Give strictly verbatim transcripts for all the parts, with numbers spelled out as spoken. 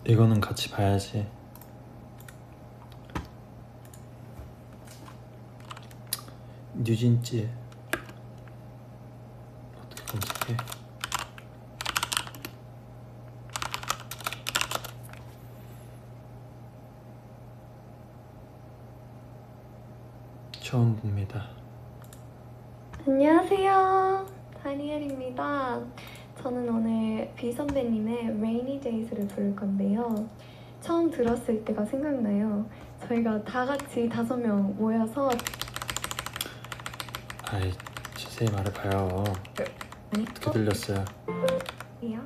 이거는 같이 봐야지. 뉴진지 어떻게 검색해? 처음 봅니다. 안녕하세요, 다니엘입니다. 저는 오늘 비 선배님의 Rainy Days를 부를 건데요. 처음 들었을 때가 생각나요. 저희가 다 같이 다섯 명 모여서 아이, 자세히 말해봐요. 아니, 어떻게 들렸어요? 이요?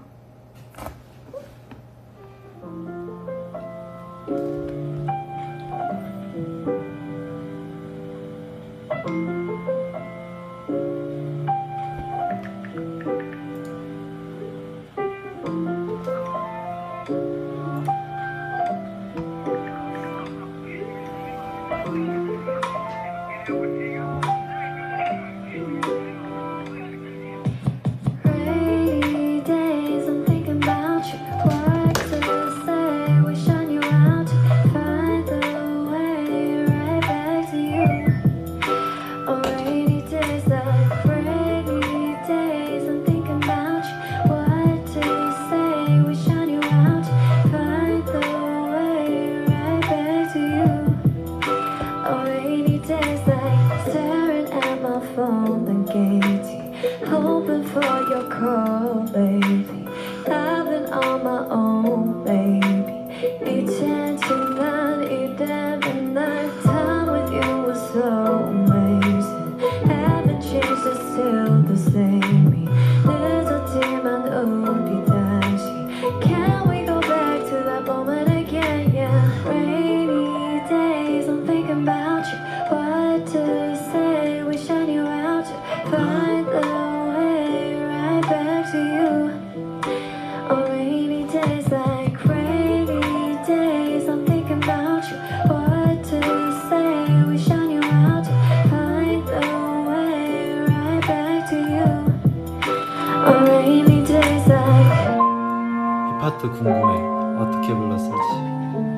Hoping for your call, baby. I've been on my own, baby. 이젠 지난 이때만 날 time with you was so amazing. Haven't changed, it's still the same. 늦었지만 우리 다시. Can we go back to that moment again? Yeah. Rainy days, I'm thinking about you. What to say? Wishing you out to find the way right back to you. On rainy days like rainy days, I'm thinking about you. What to say? Wishing you out to find the way right back to you. On rainy days like. 이 파트 궁금해. 어떻게 불렀을지.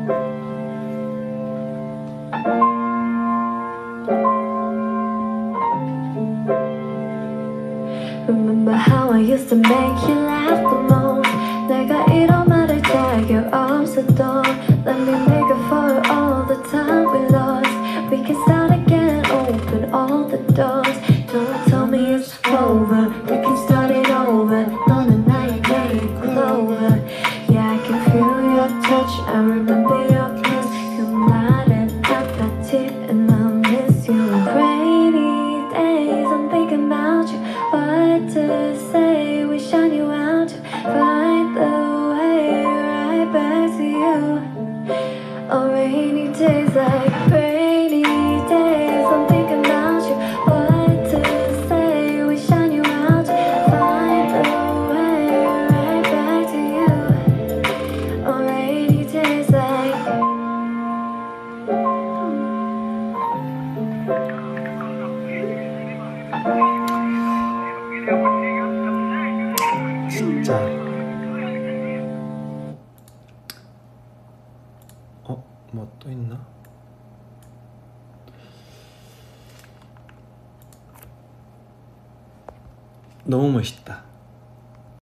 Remember how I used to make you laugh the most. 내가 이런 말을 자격 없어도 let me make up for all the time we lost. We can start again, open all the doors. Don't tell me it's over. We can start it over. 너는 나의 daily clover. Yeah, I can feel your touch. I remember your kiss. 그 말은 아파트 and I miss you. Rainy days, I'm thinking about you. What to say, we shine you out to find the way right back to you. On rainy days like rainy days, I'm thinking about you. What to say, we shine you out to find the way right back to you. On rainy days like. 진짜. 어? 뭐 또 있나? 너무 멋있다.